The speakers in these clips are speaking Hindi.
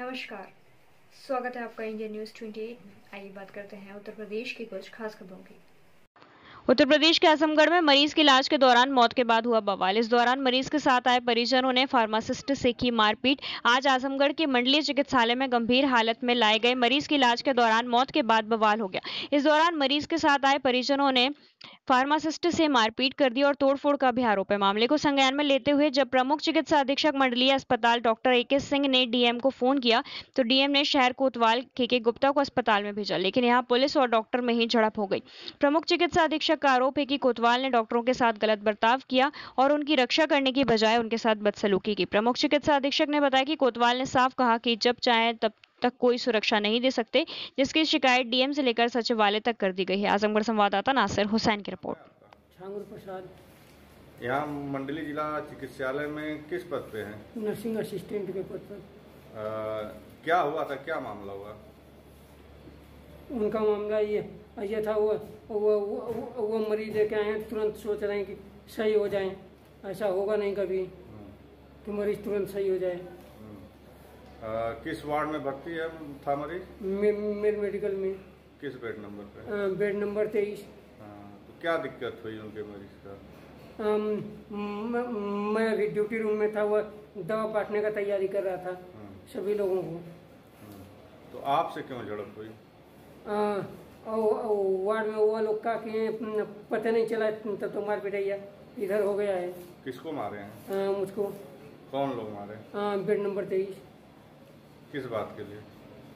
नमस्कार, स्वागत है आपका इंडिया न्यूज 28 में। आइए बात करते हैं उत्तर प्रदेश की कुछ खास खबरों की। उत्तर प्रदेश के आजमगढ़ में मरीज की इलाज के दौरान मौत के बाद हुआ बवाल। इस दौरान मरीज के साथ आए परिजनों ने फार्मासिस्ट से की मारपीट। आज आजमगढ़ के मंडलीय चिकित्सालय में गंभीर हालत में लाए गए मरीज की इलाज के दौरान मौत के बाद बवाल हो गया। इस दौरान मरीज के साथ आए परिजनों ने फार्मासिस्ट से मारपीट कर दी और तोड़फोड़ का भी आरोप है। मामले को संज्ञान में लेते हुए जब प्रमुख चिकित्सा अधीक्षक मंडलीय अस्पताल डॉक्टर AK सिंह ने डीएम को फोन किया तो डीएम ने शहर कोतवाल KK गुप्ता को अस्पताल में भेजा, लेकिन यहां पुलिस और डॉक्टर में ही झड़प हो गई। प्रमुख चिकित्सा अधीक्षक का आरोप है कि कोतवाल ने डॉक्टरों के साथ गलत बर्ताव किया और उनकी रक्षा करने की बजाय उनके साथ बदसलूकी की। प्रमुख चिकित्सा अधीक्षक ने बताया कि कोतवाल ने साफ कहा कि जब चाहे तब तक कोई सुरक्षा नहीं दे सकते, जिसकी शिकायत डीएम से लेकर सचिवालय तक कर दी गई है। आजमगढ़ संवाददाता नासिर हुसैन की रिपोर्ट। छांगुर प्रसाद यहाँ मंडली जिला चिकित्सालय में किस पद पे हैं? नर्सिंग असिस्टेंट के पद पर। क्या हुआ था, क्या मामला हुआ? उनका मामला ये था, वो मरीज लेके आए हैं, तुरंत सोच रहे हैं कि सही हो जाए। ऐसा होगा नहीं कभी कि मरीज तुरंत सही हो जाए। किस वार्ड में भर्ती है था मरीज? मेरे मेडिकल में। किस बेड नंबर पे? Bed number 23। तो क्या दिक्कत हुई उनके मरीज का? मैं अभी ड्यूटी रूम में था, वो दवा बांटने का तैयारी कर रहा था सभी लोगों को। तो आपसे क्यों झड़प हुई? वार्ड में वो लोग का कि पता नहीं चला, तब तो मार पिटाइया इधर हो गया है। किसको मारे हैं? मुझको। कौन लोग मारे? Bed number 23। किस बात के लिए?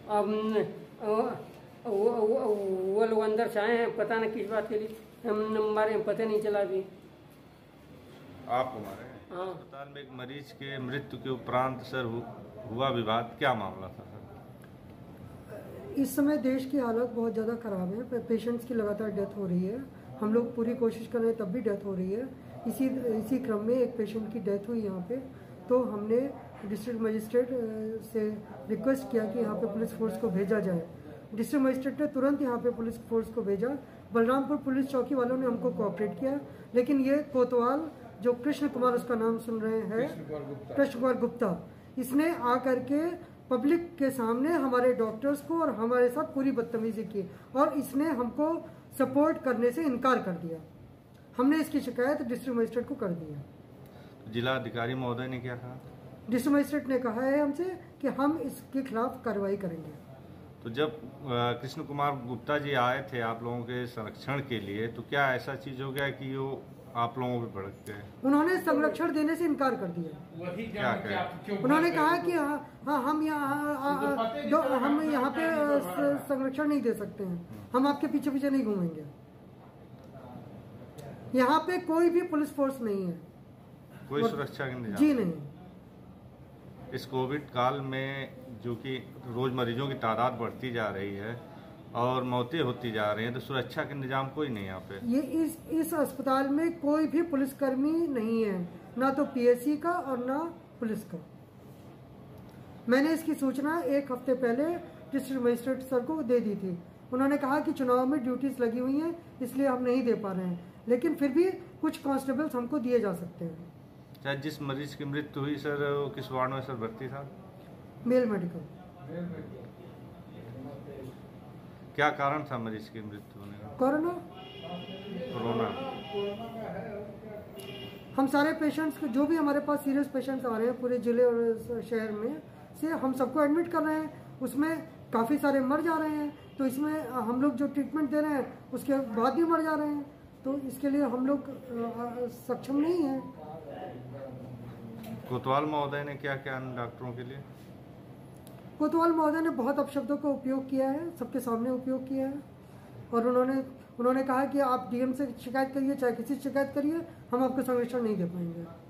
वो लोग अंदर से आए हैं, पता नहीं किस बात के लिए हम मारे, पता नहीं चला अभी। आपको मारे हैं? हाँ। अस्पताल में एक मरीज के मृत्यु के उपरांत सर हुआ विवाद, क्या मामला था सर? इस समय देश की हालत बहुत ज़्यादा खराब है। पेशेंट्स की लगातार डेथ हो रही है। हम लोग पूरी कोशिश कर रहे हैं, तब भी डेथ हो रही है। इसी क्रम में एक पेशेंट की डेथ हुई यहाँ पे, तो हमने डिस्ट्रिक्ट मजिस्ट्रेट से रिक्वेस्ट किया कि यहाँ पे पुलिस फोर्स को भेजा जाए। डिस्ट्रिक्ट मजिस्ट्रेट ने तुरंत यहाँ पे पुलिस फोर्स को भेजा। बलरामपुर पुलिस चौकी वालों ने हमको कोऑपरेट किया, लेकिन ये कोतवाल जो कृष्ण कुमार, उसका नाम सुन रहे हैं, कृष्ण कुमार गुप्ता, इसने आकर के पब्लिक के सामने हमारे डॉक्टर्स को और हमारे साथ पूरी बदतमीजी की और इसने हमको सपोर्ट करने से इनकार कर दिया। हमने इसकी शिकायत डिस्ट्रिक्ट मजिस्ट्रेट को कर दी है। जिला अधिकारी महोदय ने क्या कहा? डिस्ट्रिक्ट मजिस्ट्रेट ने कहा है हमसे कि हम इसके खिलाफ कार्रवाई करेंगे। तो जब कृष्ण कुमार गुप्ता जी आए थे आप लोगों के संरक्षण के लिए, तो क्या ऐसा चीज हो गया कि वो आप लोगों पे भड़क गए? उन्होंने संरक्षण देने से इनकार कर दिया। क्या उन्होंने कहा कि हाँ हम यहाँ पे संरक्षण नहीं दे सकते हैं, हम आपके पीछे पीछे नहीं घूमेंगे। यहाँ पे कोई भी पुलिस फोर्स नहीं है, कोई सुरक्षा के इंतजाम? जी नहीं। इस कोविड काल में जो कि रोज मरीजों की तादाद बढ़ती जा रही है और मौतें होती जा रही हैं, तो सुरक्षा के इंतजाम कोई नहीं यहाँ पे? ये इस अस्पताल में कोई भी पुलिसकर्मी नहीं है, ना तो PSC का और ना पुलिस का। मैंने इसकी सूचना एक हफ्ते पहले डिस्ट्रिक्ट मजिस्ट्रेट सर को दे दी थी। उन्होंने कहा कि चुनाव में ड्यूटीज लगी हुई हैं, इसलिए हम नहीं दे पा रहे हैं, लेकिन फिर भी कुछ कांस्टेबल्स हमको दिए जा सकते हैं। चाहे जिस मरीज की मृत्यु हुई सर, वो किस वार्ड में सर भर्ती था? Male medical. क्या कारण था मरीज की मृत्यु होने का? कोरोना। हम सारे पेशेंट्स को, जो भी हमारे पास सीरियस पेशेंट्स आ रहे हैं पूरे जिले और शहर में से, हम सबको एडमिट कर रहे हैं। उसमें काफ़ी सारे मर जा रहे हैं, तो इसमें हम लोग जो ट्रीटमेंट दे रहे हैं उसके बाद भी मर जा रहे हैं, तो इसके लिए हम लोग सक्षम नहीं हैं। कोतवाल महोदय ने क्या क्या डॉक्टरों के लिए? कोतवाल महोदय ने बहुत अपशब्दों का उपयोग किया है, सबके सामने उपयोग किया है, और उन्होंने कहा कि आप DM से शिकायत करिए, चाहे किसी से शिकायत करिए, हम आपको संरक्षण नहीं दे पाएंगे।